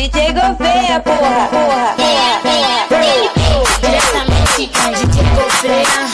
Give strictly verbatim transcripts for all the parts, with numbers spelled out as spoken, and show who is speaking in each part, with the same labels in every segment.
Speaker 1: D J Gouveia, porra, porra,
Speaker 2: diretamente com D J Gouveia.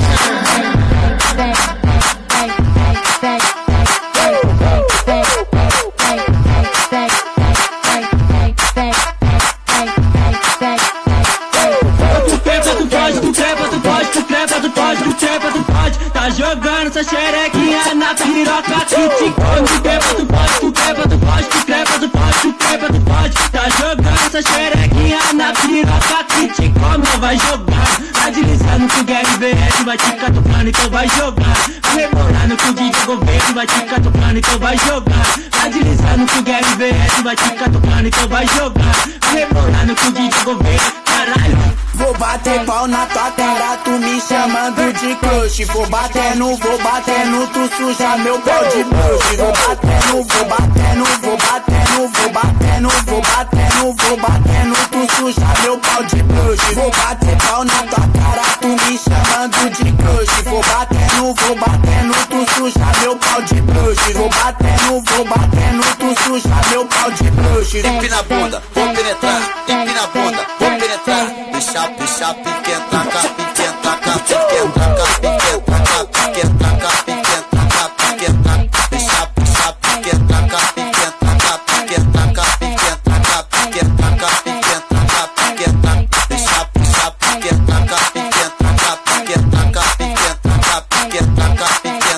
Speaker 3: Tá jogando essa xerequinha na piroca que te come. Tu quebra, tu pode, tu quebra, tu pode, tu quebra, tu pode, tu quebra, tu pode. Tá jogando essa xerequinha na piroca que te come. Não vai jogar, vai deslizando com o G R B S, vai te catucando, então vai jogar. Vai rebolando com o D J Gouveia, vai te catucando, então vai jogar. Vai deslizando com o G R B S, vai te catucando, então vai jogar. Vai rebolando com o D J Gouveia, caralho.
Speaker 4: Vou bater pau na tua cara, tu me chamando de crush. Vou batendo, vou batendo, tu suja meu pau de bruxa. Vou batendo, vou batendo, vou batendo, vou batendo, vou batendo, vou batendo, tu suja meu pau de bruxa. Vou bater pau na tua cara, tu me chamando de crush. Vou batendo, vou batendo, tu suja meu pau de bruxa. Vou batendo, vou batendo, tu suja meu pau de bruxa.
Speaker 5: Empina a bunda, vou penetrar, empina a bunda, vou penetrar. Deixa, deixa, pique, taca, pique, taca, pique, taca, pique, taca, pique, taca, pique, taca, pique, taca. Deixa, deixa, pique, taca, pique, taca, pique, taca, pique, taca, pique, taca, pique, taca, pique, taca. Deixa, deixa, pique, taca, pique, taca, pique, taca, pique, taca, pique, taca, pique,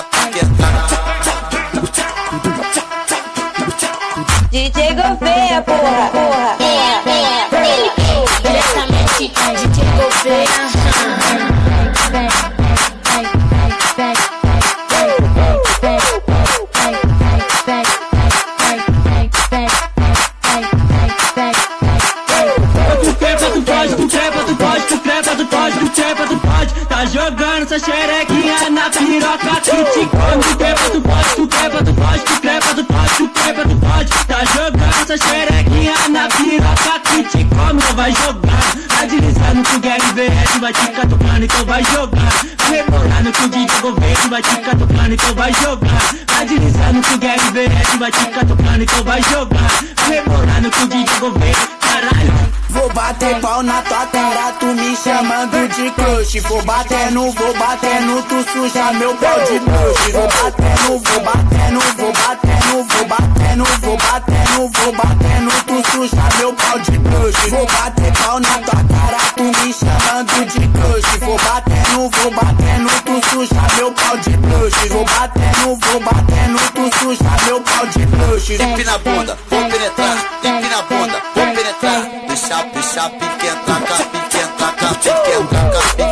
Speaker 5: taca, pique, taca.
Speaker 1: D J Gouveia, porra, porra,
Speaker 2: Diretamente com D J Gouveia.
Speaker 3: Tá jogando essa xerequinha na piroca que te come. Tu quebra, tu pode, tu quebra, tu pode, tu quebra, tu pode, tu quebra, tu pode. Tá jogando essa xerequinha na piroca que te come. Não vai jogar, vai deslizando com o G R B S, vai te catucando, então vai jogar. Vai rebolando com o D J Gouveia, vai te catucando, então vai jogar. Vai deslizando com o G R B S, vai te catucando, então vai jogar. Vai rebolando com o D J Gouveia, caralho.
Speaker 4: Vou bater pau na tua cara, tu me chamando de crush. Vou batendo, vou batendo, tu suja meu pau de bruxa. Vou batendo, vou batendo, vou batendo, vou batendo, vou batendo, vou batendo, tu suja meu pau de bruxa. Vou bater pau na tua cara, tu me chamando de crush. Vou batendo, vou batendo, tu suja meu pau de bruxa. Vou batendo, vou batendo, tu suja meu pau de bruxa.
Speaker 5: Empina a bunda, vou penetrar, empina a bunda, vou penetrar. Deixa, deixa, pique, taca, pique, taca, pique, taca, pique.